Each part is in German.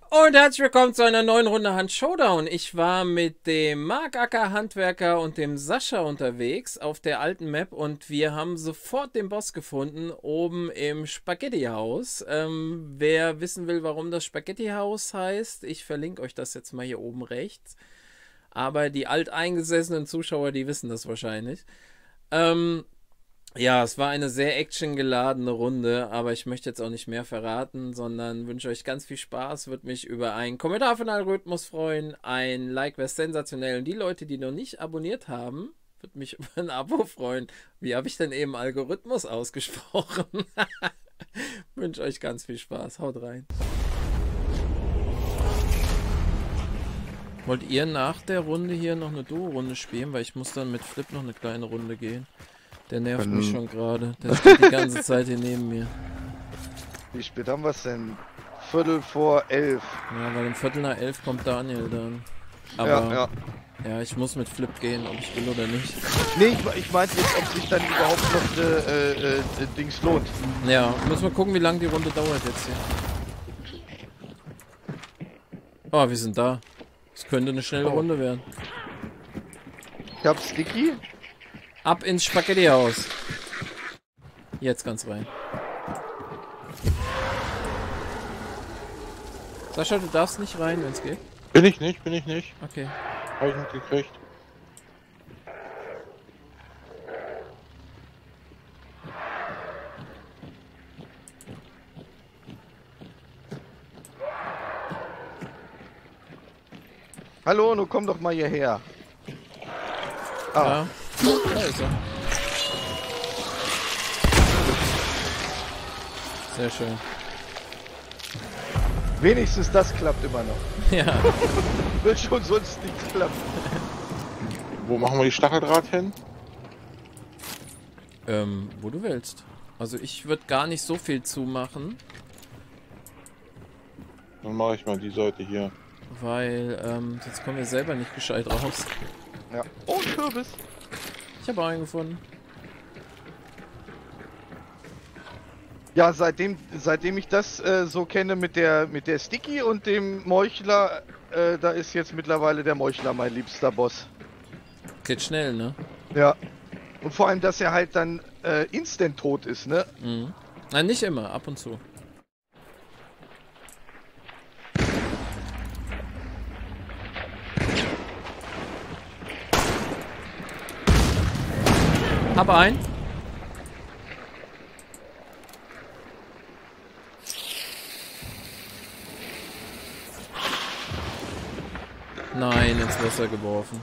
Und herzlich willkommen zu einer neuen Runde Hunt Showdown. Ich war mit dem Mark Acker Handwerker und dem Sascha unterwegs auf der alten Map und wir haben sofort den Boss gefunden, oben im Spaghetti-Haus. Wer wissen will, warum das Spaghetti-Haus heißt, ich verlinke euch das jetzt mal hier oben rechts. Aber die alteingesessenen Zuschauer, die wissen das wahrscheinlich. Ja, es war eine sehr actiongeladene Runde, aber ich möchte jetzt auch nicht mehr verraten, sondern wünsche euch ganz viel Spaß, würde mich über einen Kommentar von Algorithmus freuen, ein Like wäre sensationell und die Leute, die noch nicht abonniert haben, würde mich über ein Abo freuen. Wie habe ich denn eben Algorithmus ausgesprochen? Wünsche euch ganz viel Spaß, haut rein. Wollt ihr nach der Runde hier noch eine Duo-Runde spielen, weil ich muss dann mit Flip noch eine kleine Runde gehen. Der nervt mich schon gerade. Der steht die ganze Zeit hier neben mir. Wie spät haben wir es denn? Viertel vor 11. Ja, weil um Viertel nach 11 kommt Daniel dann. Aber ja, ich muss mit Flip gehen, ob ich will oder nicht. Nee, ich meinte jetzt, ob sich dann überhaupt noch Dings lohnt. Ja, müssen wir gucken, wie lange die Runde dauert jetzt hier. Oh, wir sind da. Es könnte eine schnelle Runde werden. Ich hab Sticky. Ab ins Spaghetti-Haus. Jetzt ganz rein. Sascha, du darfst nicht rein, wenn es geht. Bin ich nicht. Okay. Hab ich nicht gekriegt. Hallo, nun komm doch mal hierher. Ah. Ja. Da ist er. Sehr schön. Wenigstens das klappt immer noch. Ja. Wird schon sonst nichts klappen. Wo machen wir die Stacheldraht hin? Wo du willst. Also ich würde gar nicht so viel zumachen, Dann mache ich mal die Seite hier. weil sonst kommen wir selber nicht gescheit raus. Ja. Oh, ein Kürbis. Ich habe einen gefunden. Ja, seitdem ich das so kenne mit der Sticky und dem Meuchler, da ist jetzt mittlerweile der Meuchler mein liebster Boss. Geht schnell, ne? Ja. Und vor allem, dass er halt dann instant tot ist, ne? Mhm. Nein, nicht immer, ab und zu. Hab einen. Nein, ins Wasser geworfen.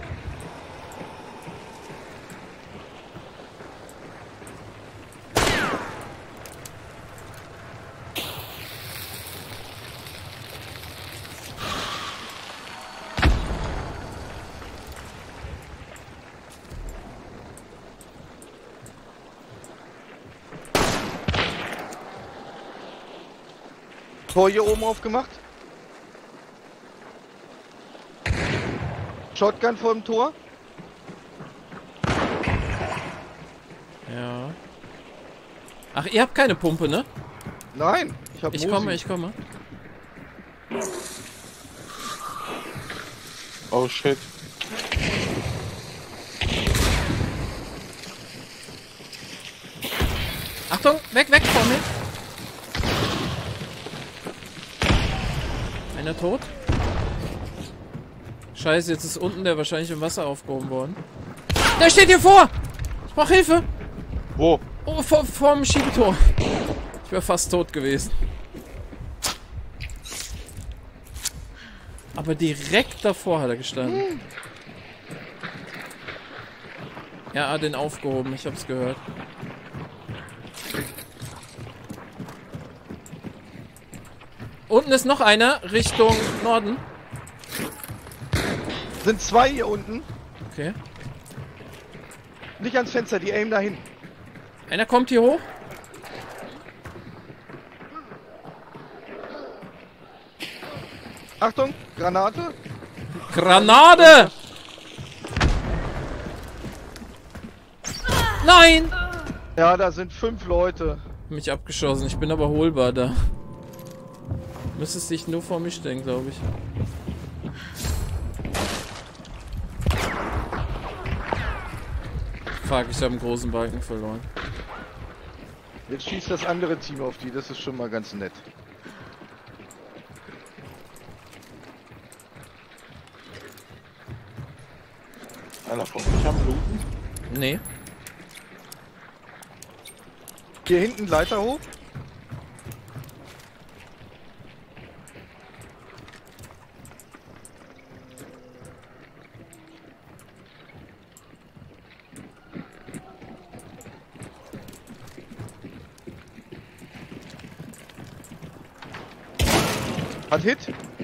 Tor hier oben aufgemacht. Shotgun vor dem Tor. Ja. Ach, ihr habt keine Pumpe, ne? Nein, ich habe Ich komme. Oh shit. Achtung, weg vor mir. Einer tot. Scheiße, jetzt ist unten der wahrscheinlich im Wasser aufgehoben worden. Der steht hier vor! Ich brauche Hilfe! Wo? Oh, vorm Schiebetor. Ich wäre fast tot gewesen. Aber direkt davor hat er gestanden. Ja, den aufgehoben, ich hab's gehört. Unten ist noch einer, Richtung Norden. Sind zwei hier unten. Okay. Nicht ans Fenster, die aim dahin. Einer kommt hier hoch. Achtung, Granate. Granate! Nein! Ja, da sind 5 Leute. Mich abgeschossen, ich bin aber holbar da. Müsstest dich nur vor mich stellen, glaube ich. Fuck, ich habe einen großen Balken verloren. Jetzt schießt das andere Team auf die, das ist schon mal ganz nett. Einer von mich am Bluten. Nee. Hier hinten Leiter hoch. Hat Hit.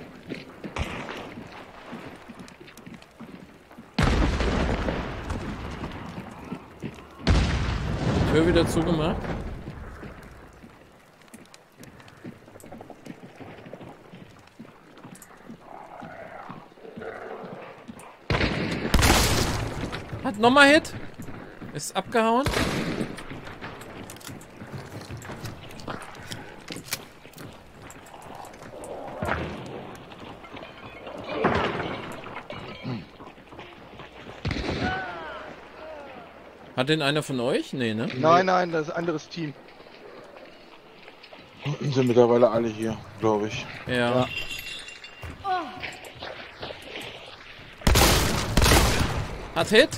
Tür wieder zugemacht. Hat nochmal Hit. Ist abgehauen. Hat den einer von euch? Nee, ne? Nein, nein, das ist ein anderes Team. Sind mittlerweile alle hier, glaube ich. Ja. Hat Hit?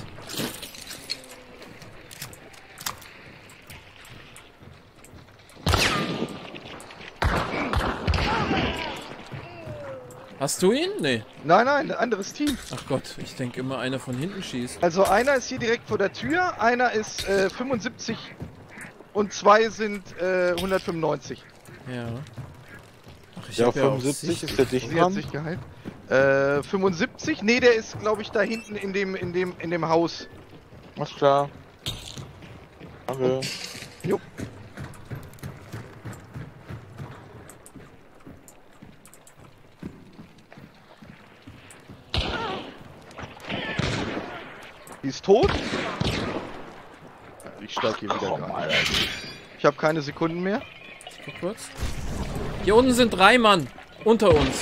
Hast du ihn? Nee. Nein, nein, ein anderes Team. Ach Gott, ich denke immer, einer von hinten schießt. Also einer ist hier direkt vor der Tür, einer ist 75 und zwei sind 195. Ja. Ach, ich Ja, hab ja auch 75 Sicht. ist der dicht Sie hat dran. sich geheilt. 75? Nee, der ist glaube ich da hinten in dem Haus. Alles klar. Danke. Jo. Die ist tot. Ich steig hier wieder rein. Ich habe keine Sekunden mehr. Ich guck kurz. Hier unten sind 3 Mann. Unter uns.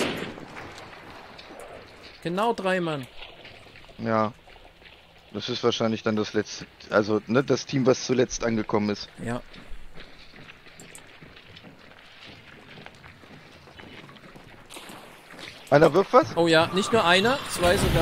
Genau 3 Mann. Ja. Das ist wahrscheinlich dann das letzte, also ne, das Team, was zuletzt angekommen ist. Ja. Einer wirft was? Oh ja, nicht nur einer, 2 sogar.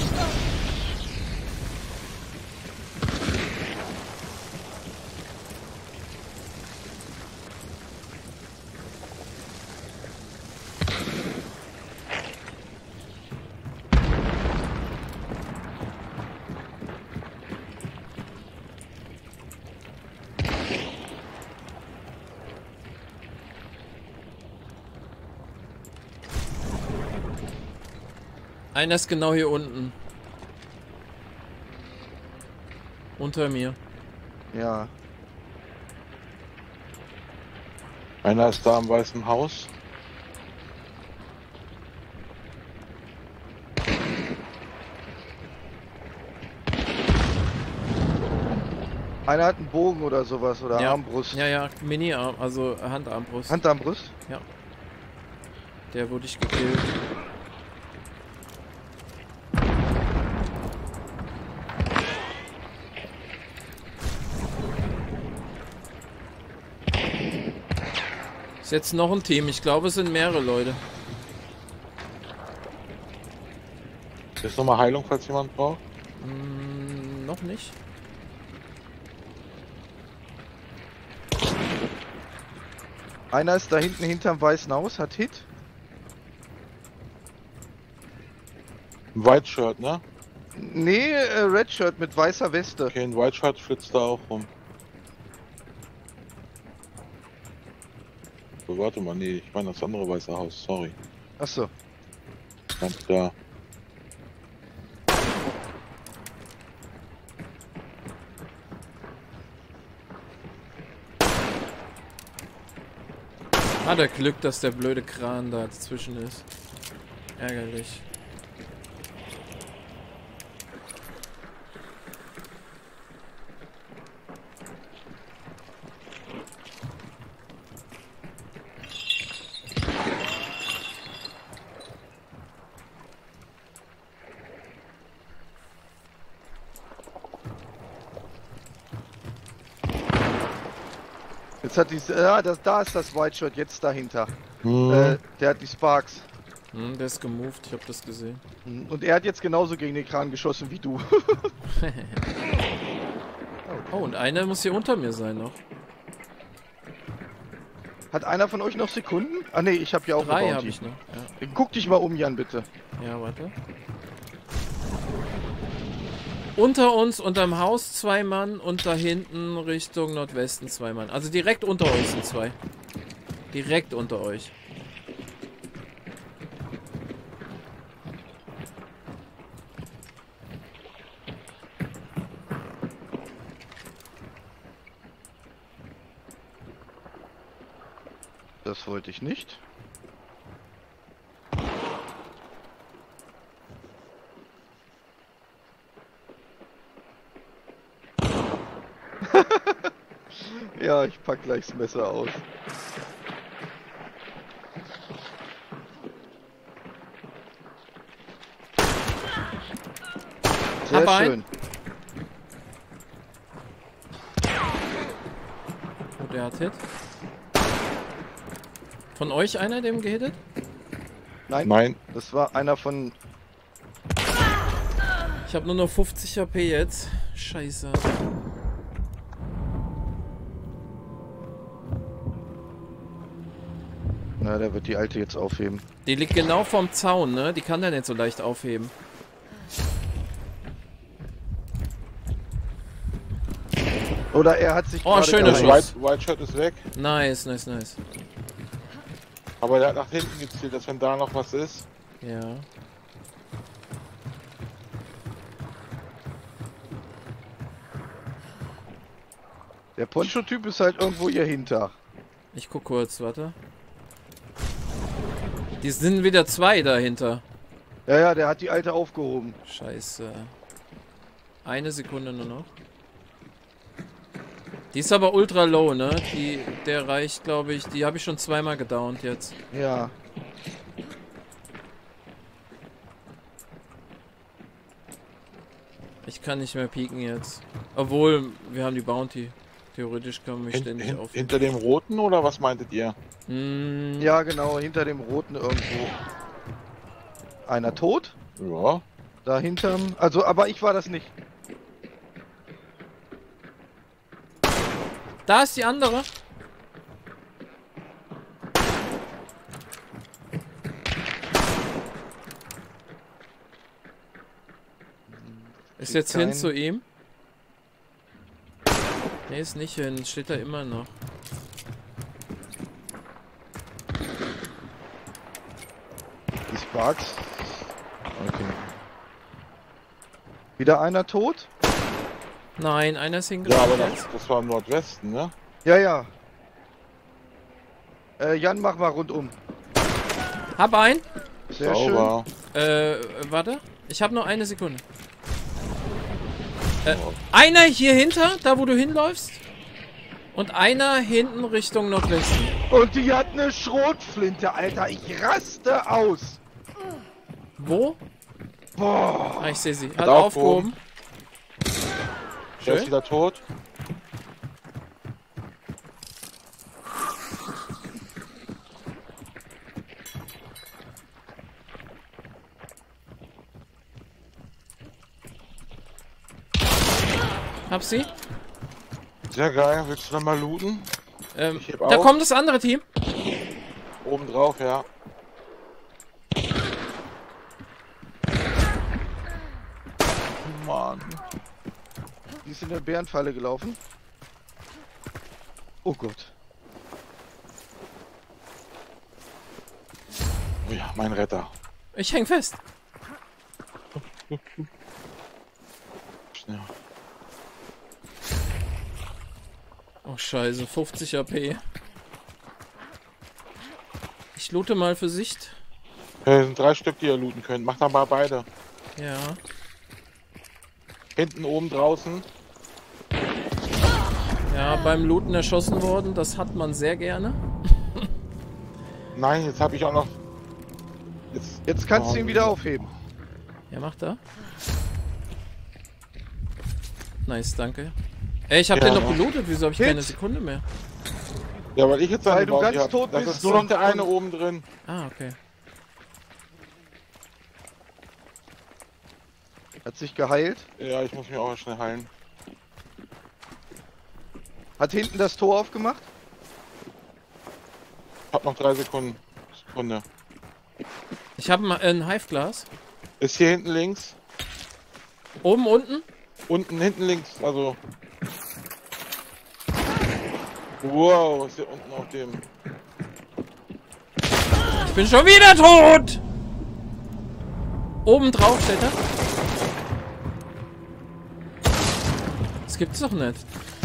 Einer ist genau hier unten. Unter mir. Ja. Einer ist da im Weißen Haus. Einer hat einen Bogen oder sowas oder Ja. Armbrust. Ja, ja, Mini-Arm, also Handarmbrust. Hand am Brust? Der wurde ich gekillt. Ist jetzt noch ein Team. Ich glaube, es sind mehrere Leute. Ist nochmal Heilung, falls jemand braucht. Noch nicht. Einer ist da hinten hinterm weißen Haus, hat Hit. Ein White Shirt, ne? Nee, Red Shirt mit weißer Weste. Okay, ein White Shirt flitzt da auch rum. So, warte mal, nee, ich meine das andere Weiße Haus, sorry. Achso. Ganz da. Ah, der Glück, dass der blöde Kran da dazwischen ist. Ärgerlich. Jetzt hat die... Ja, da ist das White Shirt, jetzt dahinter. Hm. Der hat die Sparks. Der ist gemoved, ich hab das gesehen. Und er hat jetzt genauso gegen den Kran geschossen wie du. Oh, und einer muss hier unter mir sein noch. Hat einer von euch noch Sekunden? Ah ne, ich habe ja auch 3 eine habe Bounty. ich noch. Ja. Guck dich mal um, Jan, bitte. Ja, warte. Unter uns, unterm Haus 2 Mann und da hinten Richtung Nordwesten 2 Mann. Also direkt unter euch sind 2. Direkt unter euch. Das wollte ich nicht. Ja, ich pack gleich das Messer aus. Sehr Hab einen. schön. Oh, der hat Hit. Von euch einer, dem gehittet? Nein, Nein. das war einer von... Ich habe nur noch 50 HP jetzt. Scheiße. Na, der wird die alte jetzt aufheben. Die liegt genau vorm Zaun, ne? Die kann der nicht so leicht aufheben. Oder er hat sich Oh, gerade schöner gehalten. Schuss. White Shirt ist weg. Nice, nice, nice. Aber der hat nach hinten gezielt, dass wenn da noch was ist. Ja. Der Poncho-Typ ist halt irgendwo hier hinter. Ich guck kurz, warte. Die sind wieder 2 dahinter. Ja, ja, der hat die alte aufgehoben. Scheiße. Eine Sekunde nur noch. Die ist aber ultra low, ne? Der reicht, glaube ich. Die habe ich schon 2-mal gedownt jetzt. Ja. Ich kann nicht mehr pieken jetzt. Obwohl, wir haben die Bounty. Theoretisch kann man mich ständig auf. Hinter dem roten oder was meintet ihr? Ja, genau, hinter dem roten irgendwo. Einer tot. Ja. Dahinterm. Also, aber ich war das nicht. Da ist die andere. Ist jetzt hin zu ihm? Ne, ist nicht hin. Steht da immer noch. Die Sparks. Okay. Wieder einer tot? Nein, einer ist Ja, hingegangen. aber das war im Nordwesten, ne? Ja, ja. Jan, mach mal rundum. Hab einen. Sehr Sauber. Warte. Ich habe noch eine Sekunde. Einer hier hinter, da wo du hinläufst. Und einer hinten Richtung Nordwesten. schön. Und die hat eine Schrotflinte, Alter. Ich raste aus. Wo? Boah. Ah, ich sehe sie. Hat Hat aufgehoben. Der ist Schön. wieder tot. Hab sie. Sehr geil. Willst du dann mal looten? Ich heb Da auf. kommt das andere Team. Oben drauf, ja. Mann. Die ist in der Bärenfalle gelaufen. Oh Gott. Oh ja, mein Retter. Ich häng fest. Schnell. Oh scheiße, 50 AP. Ich loote mal für Sicht. Es sind 3 Stück, die ihr looten könnt. Macht dann mal beide. Ja. Hinten oben draußen. Ja, beim Looten erschossen worden. Das hat man sehr gerne. Nein, jetzt habe ich auch noch. Jetzt kannst du ihn wieder aufheben. Ja, macht er. Nice, danke. Ey, ich hab Ja. den doch gelootet. Wieso habe ich Hit. keine Sekunde mehr? Ja, weil ich jetzt Weil eine du Bounty ganz hab. tot Das bist ist nur noch und- der eine und- oben drin. Ah, okay. Hat sich geheilt. Ja, ich muss mich auch schnell heilen. Hat hinten das Tor aufgemacht. Hab noch 3 Sekunden. Sekunde. Ich habe ein Hive-Glas. Ist hier hinten links. Oben, unten? Unten, hinten links. Also. Wow, ist hier unten auf dem. Ich bin schon wieder tot! Oben drauf steht er. Das gibt's doch nicht.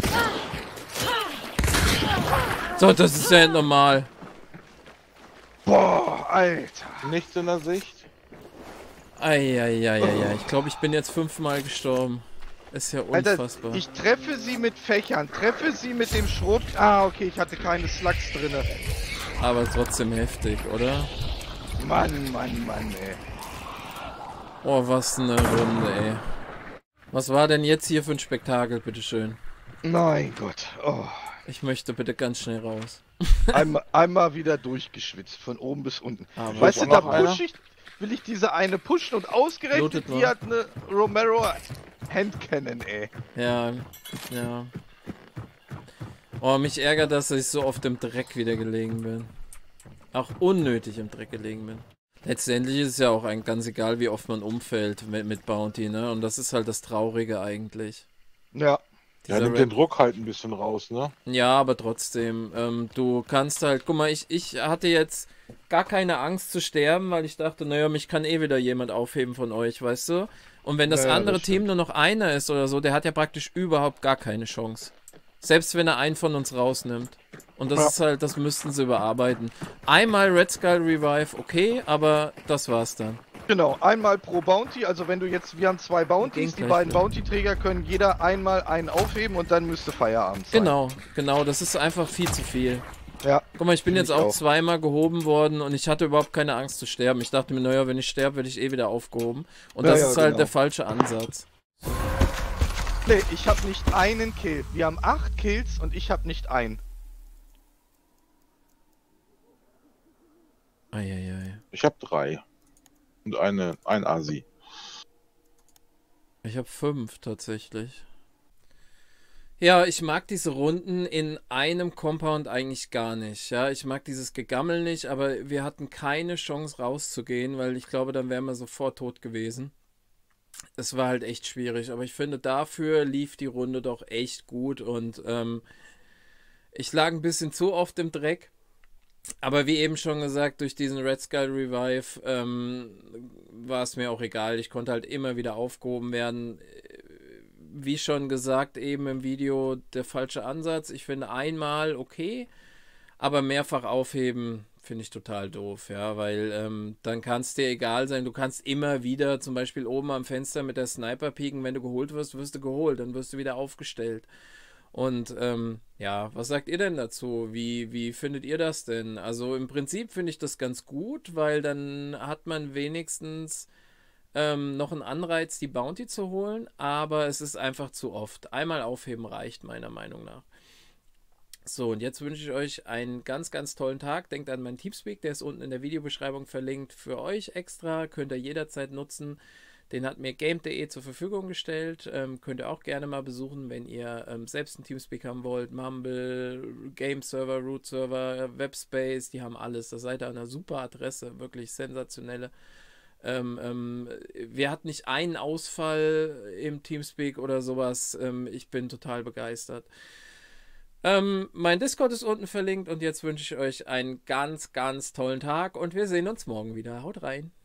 So, das ist ja nicht normal. Boah, Alter. Nichts in der Sicht. Eieieiei. Ich glaube, ich bin jetzt 5-mal gestorben. Ist ja Alter, unfassbar. ich treffe sie mit Fächern, treffe sie mit dem Schrot. Ah, okay, ich hatte keine Slugs drinne. Aber trotzdem heftig, oder? Mann, Mann, Mann, ey. Oh, was eine Runde, ey. Was war denn jetzt hier für ein Spektakel, bitteschön? Mein Gott. Oh. Ich möchte bitte ganz schnell raus. Einmal wieder durchgeschwitzt, von oben bis unten. Aber Weißt du, auch da noch einer? will ich diese eine pushen und ausgerechnet Lootet die mal. hat eine Romero Handcannon, ey. ja, ja. Oh, mich ärgert, dass ich so oft im Dreck wieder gelegen bin. Auch unnötig im Dreck gelegen bin. Letztendlich ist es ja auch ganz egal, wie oft man umfällt mit Bounty, ne? Und das ist halt das Traurige eigentlich. Ja. Ja, Dieser nimmt den Druck halt ein bisschen raus, ne? Ja, aber trotzdem, du kannst halt, guck mal, ich hatte jetzt gar keine Angst zu sterben, weil ich dachte, naja, mich kann eh wieder jemand aufheben von euch, weißt du? Und wenn das Naja, andere das Team stimmt. nur noch einer ist oder so, der hat ja praktisch überhaupt gar keine Chance. Selbst wenn er einen von uns rausnimmt. Und das Ja. ist halt, das müssten sie überarbeiten. Einmal Red Skull Revive, okay, aber das war's dann. Genau, einmal pro Bounty, also wenn du jetzt, wir haben 2 Bounties, die gleich beiden wieder. Bounty-Träger können jeder einmal einen aufheben und dann müsste Feierabend sein. Genau, das ist einfach viel zu viel. Ja, Guck mal, ich bin Find jetzt ich auch auch. zweimal gehoben worden und ich hatte überhaupt keine Angst zu sterben. Ich dachte mir, naja, wenn ich sterbe, werde ich eh wieder aufgehoben. Und Ja, das ja, ist halt genau. der falsche Ansatz. nee, ich habe nicht einen Kill. Wir haben 8 Kills und ich habe nicht einen. Eieiei. Ich habe 3. Und ein Asi. Ich habe 5 tatsächlich. Ja, ich mag diese Runden in einem Compound eigentlich gar nicht. Ja, ich mag dieses Gegammel nicht, aber wir hatten keine Chance rauszugehen, weil ich glaube, dann wären wir sofort tot gewesen. Es war halt echt schwierig, aber ich finde, dafür lief die Runde doch echt gut und ich lag ein bisschen zu oft im Dreck. Aber wie eben schon gesagt, durch diesen Red Skull Revive war es mir auch egal. Ich konnte halt immer wieder aufgehoben werden. Wie schon gesagt, eben im Video der falsche Ansatz. Ich finde einmal okay, aber mehrfach aufheben finde ich total doof, ja, weil dann kann es dir egal sein. Du kannst immer wieder zum Beispiel oben am Fenster mit der Sniper pieken. Wenn du geholt wirst, wirst du geholt, dann wirst du wieder aufgestellt. Und ja, was sagt ihr denn dazu? Wie findet ihr das denn? Also im Prinzip finde ich das ganz gut, weil dann hat man wenigstens noch einen Anreiz, die Bounty zu holen, aber es ist einfach zu oft. Einmal aufheben reicht, meiner Meinung nach. So, und jetzt wünsche ich euch einen ganz, ganz tollen Tag. Denkt an meinen Teamspeak, der ist unten in der Videobeschreibung verlinkt. Für euch extra, könnt ihr jederzeit nutzen. Den hat mir game.de zur Verfügung gestellt. Könnt ihr auch gerne mal besuchen, wenn ihr selbst einen Teamspeak haben wollt. Mumble, Game Server, Root Server, Webspace, die haben alles. Da seid ihr an einer super Adresse, wirklich sensationelle. Wir hatten nicht einen Ausfall im Teamspeak oder sowas. Ich bin total begeistert. Mein Discord ist unten verlinkt und jetzt wünsche ich euch einen ganz, ganz tollen Tag und wir sehen uns morgen wieder. Haut rein!